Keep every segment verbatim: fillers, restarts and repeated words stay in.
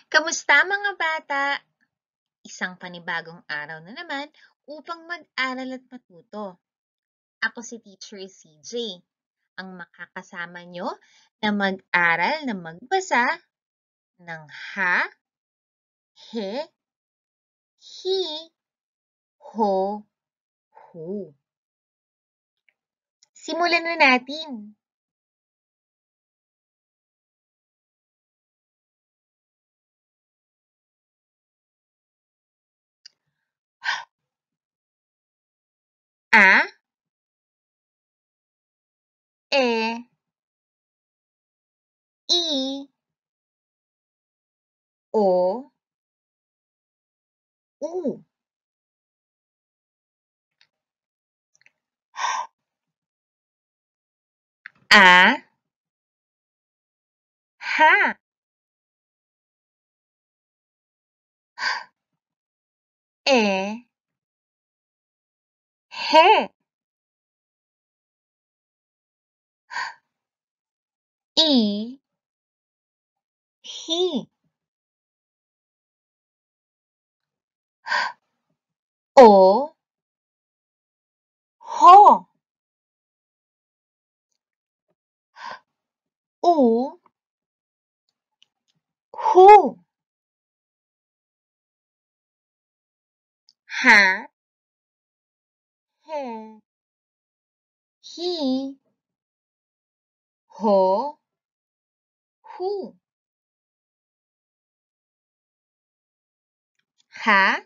Kamusta mga bata? Isang panibagong araw na naman upang mag-aral at matuto. Ako si Teacher C J, ang makakasama nyo na mag-aral na magbasa ng ha, he, hi, ho, hu. Simulan na natin. A, e, i, o, u. A, ha, e, he, i, hi, o, ho, u, hu. Ha, he, hi, ho, hu. Ha,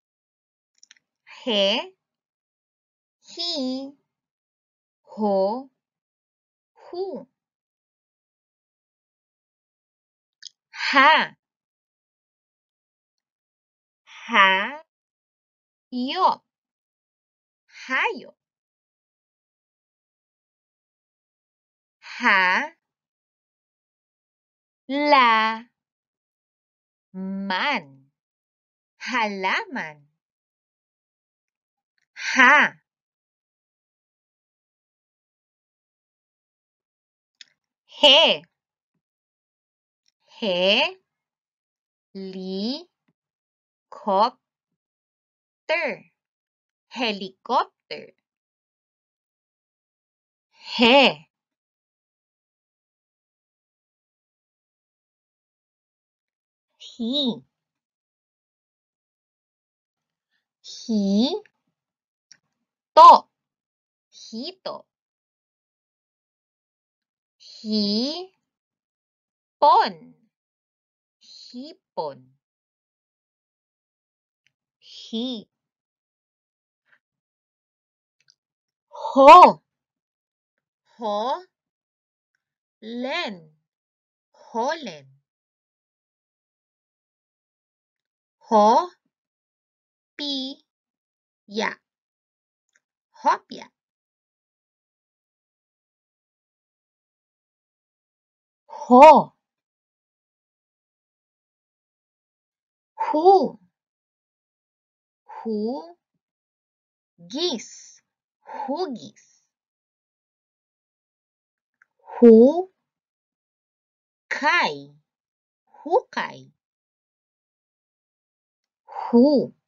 he, hi, ho, hu. Ha, ha, yo, hayo. Ha, la, man, halaman. Ha, he, he, li, cop, ter, helicopter. He, hi, hi, to, hito. Hi, pon, hipon. Hi, ho, ho, len, holen. Ho, pi, ya, hopya. Ho, hu, hu, gis, hugis. Hu, kai, hukay. Hu,